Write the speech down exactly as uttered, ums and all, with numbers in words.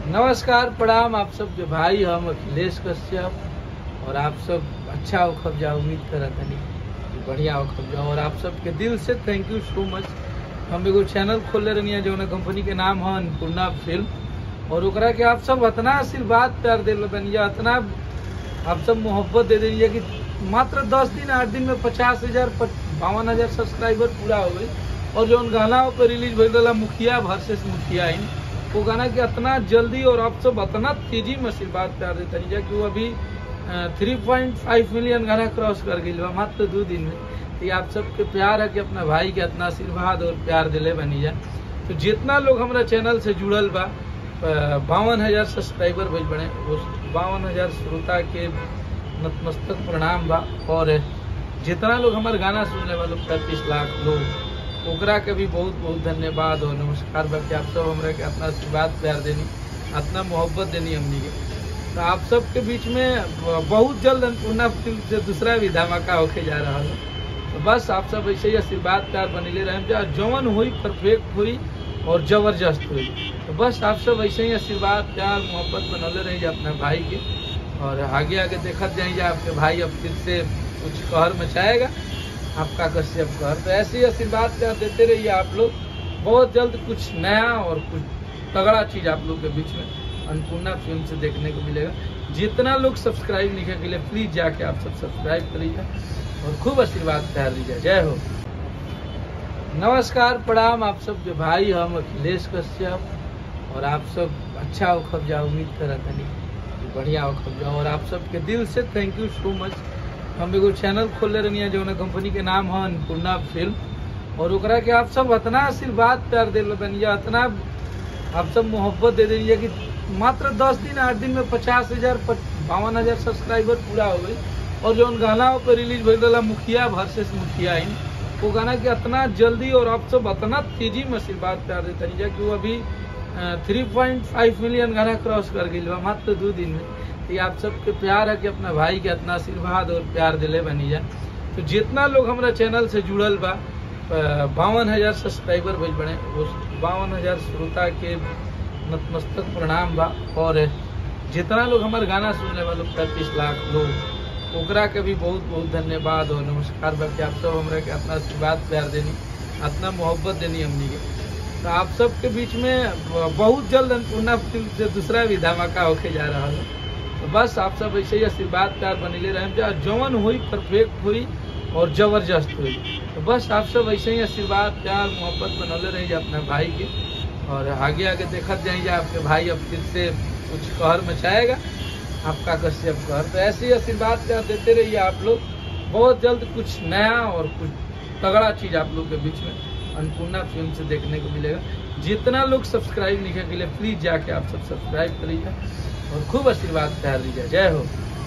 नमस्कार प्रणाम आप सब के भाई हम अखिलेश कश्यप और आप सब अच्छा हो जाओ। उम्मीद करत हनी कि बढ़िया हो जाओ और आप सब के दिल से थैंक यू सो मच। हम एगो चैनल खोले रही जो कंपनी के नाम है अन्नपूर्णा फिल्म और ओकरा के आप सब इतना आशीर्वाद प्यार दिल बनिया, इतना आप सब मोहब्बत दे देंगे कि मात्र दस दिन आठ दिन में पचास हजार बावन हजार सब्सक्राइबर पूरा हो गई। और जो गाना पर रिलीज भइल मुखिया वर्सेस मुखिया इन वो गाना के इतना जल्दी और आप सब इतना तेजी में आशीर्वाद प्यार देते हैं कि वो अभी थ्री पॉइंट फाइव मिलियन गाना क्रॉस कर गई मात्र दो दिन में। तो ये आप सबके प्यार है कि अपना भाई के इतना आशीर्वाद और प्यार दिले बनी जा। तो जितना लोग हमारा चैनल से जुड़ल बा बावन हजार सब्सक्राइबर भइल बने उस बावन हजार श्रोता के नतमस्तक प्रणाम बा। और जितना लोग हमारे गाना सुनने वाले पैंतीस लाख लोग ओकरा के भी बहुत बहुत धन्यवाद और नमस्कार बाकी आप सब हमारे के अपना आशीर्वाद प्यार देनी इतना मोहब्बत देनी हमनी के। तो आप सब के बीच में बहुत जल्द अन्नपूर्णा फिल्म से दूसरा भी धमाका होके जा रहा है। तो बस आप सब ऐसे ही आशीर्वाद प्यार बनीले रहे, जवन हुई परफेक्ट हुई और जबरदस्त हुई। तो बस आप सब ऐसे ही आशीर्वाद प्यार मोहब्बत बनौले रही अपने भाई के और आगे आगे देखते जाइए आपके भाई अब फिर से कुछ कहर मचाएगा आपका कश्यप कहर। तो ऐसे ही आशीर्वाद प्यार देते रहिए आप लोग। बहुत जल्द कुछ नया और कुछ तगड़ा चीज आप लोग के बीच में अन्नपूर्णा फिल्म से देखने को मिलेगा। जितना लोग सब्सक्राइब नहीं के लिए प्लीज जाके आप सब सब्सक्राइब करिए और खूब आशीर्वाद प्यार दीजिए। जय हो। नमस्कार प्रणाम आप सब के भाई हम अखिलेश कश्यप और आप सब अच्छा हो जाओ। उम्मीद करत हनी कि बढ़िया हो जाओ और आप सब के दिल से थैंक यू सो मच। हम एगो चैनल खोले रही जो कंपनी के नाम है अन्नपूर्णा फिल्म और ओकरा के आप सब इतना आशीर्वाद प्यार दिल बनिया, इतना आप सब मोहब्बत दे देंगे कि मात्र दस दिन आठ दिन में पचास हजार बावन हजार सब्सक्राइबर पूरा हो गई। और जो गाना पर रिलीज भइल मुखिया वर्सेस मुखिया इन वो गाना के इतना जल्दी और आप सब इतना तेजी में आशीर्वाद प्यार देते हैं कि वो अभी थ्री पॉइंट फाइव मिलियन गाना क्रॉस कर गई मात्र दो दिन में। तो ये आप सबके प्यार है कि अपना भाई के इतना आशीर्वाद और प्यार दिले बनी जा। तो जितना लोग हमारा चैनल से जुड़ल बा बावन हजार सब्सक्राइबर भइल बने उस बावन हजार श्रोता के नतमस्तक प्रणाम बा। और जितना लोग हमारे गाना सुनने वाले पैंतीस लाख लोग ओकरा के भी बहुत बहुत धन्यवाद और नमस्कार बाकी आप सब हमारे के अपना आशीर्वाद प्यार देनी इतना मोहब्बत देनी हमनी के। तो आप सब के बीच में बहुत जल्द अन्नपूर्णा फिल्म से दूसरा भी धमाका होके जा रहा है। तो बस आप सब ऐसे ही आशीर्वाद प्यार बनीले रहे, जवन हुई परफेक्ट हुई और जबरदस्त हुई। तो बस आप सब ऐसे ही आशीर्वाद प्यार मोहब्बत बनौले रही अपने भाई के और आगे आगे देखते जाइए आपके भाई अब फिर से कुछ कहर मचाएगा आपका कश्यप कहर। तो ऐसे ही आशीर्वाद प्यार देते रहिए आप लोग। बहुत जल्द कुछ नया और कुछ तगड़ा चीज आप लोग के बीच में अन्नपूर्णा फिल्म से देखने को मिलेगा। जितना लोग सब्सक्राइब नहीं के लिए प्लीज जाके आप सब सब्सक्राइब करिए और खूब आशीर्वाद प्यार दीजिए। जय हो।